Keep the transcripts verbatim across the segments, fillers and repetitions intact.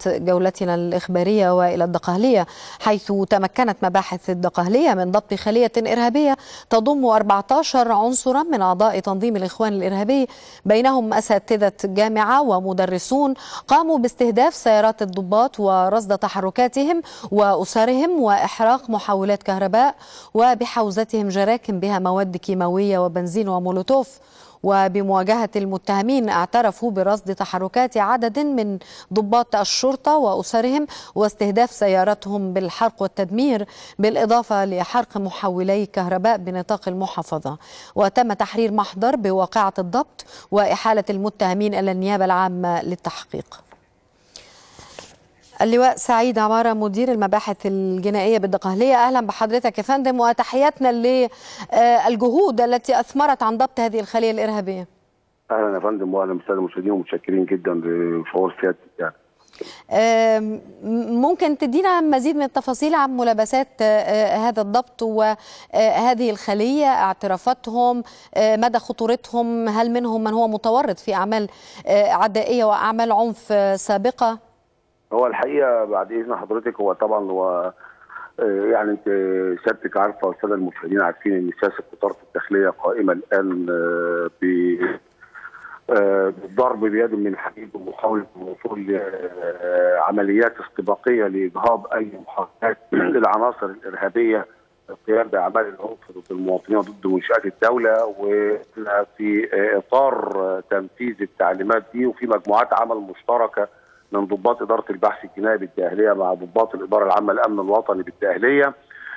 جولتنا الإخبارية وإلى الدقهلية، حيث تمكنت مباحث الدقهلية من ضبط خلية إرهابية تضم أربعة عشر عنصرا من أعضاء تنظيم الإخوان الإرهابي، بينهم أساتذة جامعة ومدرسون، قاموا باستهداف سيارات الضباط ورصد تحركاتهم وأسرهم وإحراق محولات كهرباء وبحوزتهم جراكن بها مواد كيماوية وبنزين ومولوتوف. وبمواجهة المتهمين اعترفوا برصد تحركات عدد من ضباط الشرطة وأسرهم واستهداف سياراتهم بالحرق والتدمير، بالإضافة لحرق محولي كهرباء بنطاق المحافظة. وتم تحرير محضر بواقعة الضبط وإحالة المتهمين إلى النيابة العامة للتحقيق. اللواء سعيد عمارة مدير المباحث الجنائية بالدقهلية، أهلا بحضرتك يا فندم، وتحياتنا للجهود التي أثمرت عن ضبط هذه الخلية الإرهابية. أهلا يا فندم وأهلا بالسادة المشاهدين ومتشكرين جدا لشعور سيادتك. يعني ممكن تدينا مزيد من التفاصيل عن ملابسات هذا الضبط وهذه الخلية، اعترافاتهم، مدى خطورتهم، هل منهم من هو متورط في أعمال عدائية وأعمال عنف سابقة؟ هو الحقيقه بعد اذن حضرتك هو طبعا هو يعني انت سيادتك عارفه والساده المشاهدين عارفين ان سياسه وزاره الداخليه قائمه الان بالضرب بيد من حديد ومحاوله الوصول لعمليات استباقيه لاجهاض اي محاولات للعناصر الارهابيه القيام باعمال العنف ضد المواطنين وضد منشات الدوله، وفي اطار تنفيذ التعليمات دي وفي مجموعات عمل مشتركه من ضباط إدارة البحث الجنائي بالداخلية مع ضباط الإدارة العامة للأمن الوطني بالداخلية،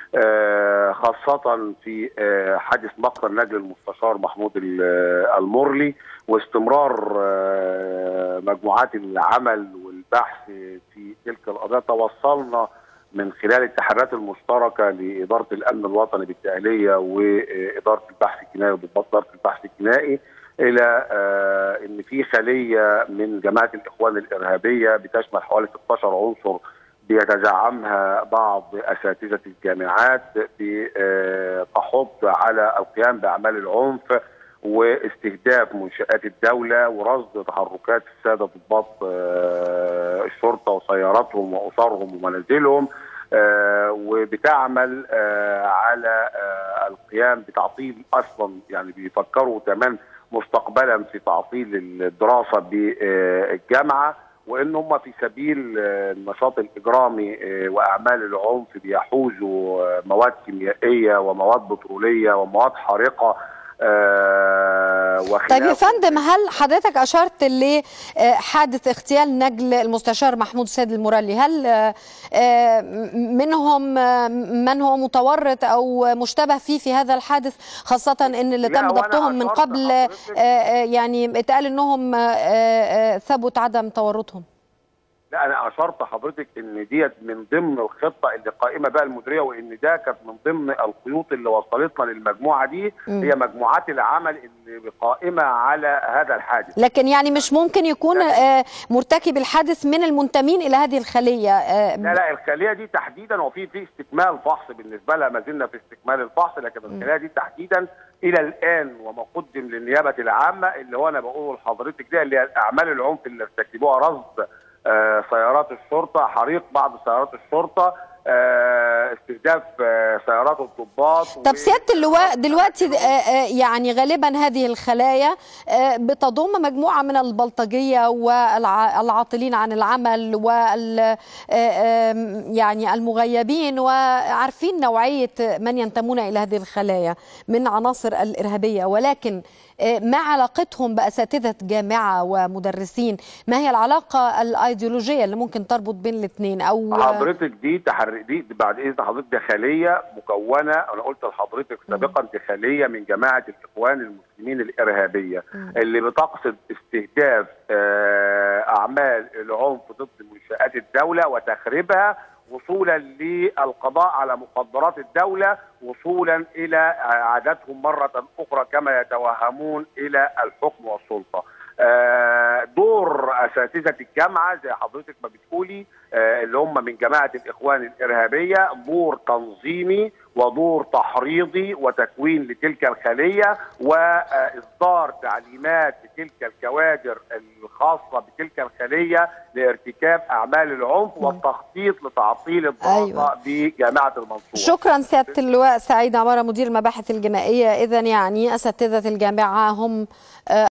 خاصة في حادث مقتل نجل المستشار محمود المرلي، واستمرار مجموعات العمل والبحث في تلك القضايا. توصلنا من خلال التحريات المشتركة لإدارة الأمن الوطني بالداخلية وإدارة البحث الجنائي وضباط إدارة البحث الجنائي الى آه ان في خليه من جماعه الاخوان الارهابيه بتشمل حوالي ستة عشر عنصر بيتزعمها بعض اساتذه الجامعات، بتحض على القيام باعمال العنف واستهداف منشات الدوله ورصد تحركات الساده ضباط آه الشرطه وسياراتهم واسرهم ومنازلهم، آه وبتعمل آه على آه القيام بتعطيل اصلا، يعني بيفكروا كمان مستقبلا في تعطيل الدراسه بالجامعه، وان هم في سبيل النشاط الاجرامي واعمال العنف بيحوزوا مواد كيميائيه ومواد بتروليه ومواد حارقه. طيب يا فندم، هل حضرتك أشرت لحادث اغتيال نجل المستشار محمود سيد المرلي، هل منهم من هو متورط أو مشتبه فيه في هذا الحادث، خاصة أن اللي تم ضبطهم من قبل يعني اتقال أنهم ثبت عدم تورطهم؟ لا، انا اشرت حضرتك ان ديت من ضمن الخطه اللي قائمه بها المديريه، وان ده كانت من ضمن الخيوط اللي وصلتنا للمجموعه دي. م. هي مجموعات العمل اللي قائمه على هذا الحادث. لكن يعني مش ممكن يكون آه مرتكب الحادث من المنتمين الى هذه الخليه؟ آه لا لا، الخليه دي تحديدا وفي في استكمال فحص بالنسبه لها، ما زلنا في استكمال الفحص، لكن الخليه دي تحديدا الى الان وما قدم للنيابه العامه اللي هو انا بقوله لحضرتك ده اللي هي اعمال العنف اللي ارتكبوها، رصد آه سيارات الشرطه، حريق بعض سيارات الشرطه، آه استهداف آه سيارات الضباط. طب سياده اللواء، دلوقتي آه يعني غالبا هذه الخلايا آه بتضم مجموعه من البلطجيه والعاطلين عن العمل وال آه يعني المغيبين، وعارفين نوعيه من ينتمون الى هذه الخلايا من عناصر الارهابيه، ولكن ما علاقتهم بأساتذة جامعة ومدرسين؟ ما هي العلاقة الأيديولوجية اللي ممكن تربط بين الاثنين؟ أو حضرتك دي تحري دي بعد إذن حضرتك دي خلية مكونة، أنا قلت لحضرتك سابقا دي خلية من جماعة الإخوان المسلمين الإرهابية م. اللي بتقصد استهداف أعمال العنف ضد منشآت الدولة وتخريبها، وصولا للقضاء على مخدرات الدولة، وصولا إلى عادتهم مرة أخرى كما يتوهمون إلى الحكم والسلطة. دور اساتذه الجامعه زي حضرتك ما بتقولي اللي هم من جماعه الاخوان الارهابيه، دور تنظيمي ودور تحريضي وتكوين لتلك الخليه واصدار تعليمات لتلك الكوادر الخاصه بتلك الخليه لارتكاب اعمال العنف والتخطيط لتعطيل الدراسه أيوة. بجامعه المنصوره. شكرا سياده اللواء سعيد عماره مدير المباحث الجنائيه. اذا يعني اساتذه الجامعه هم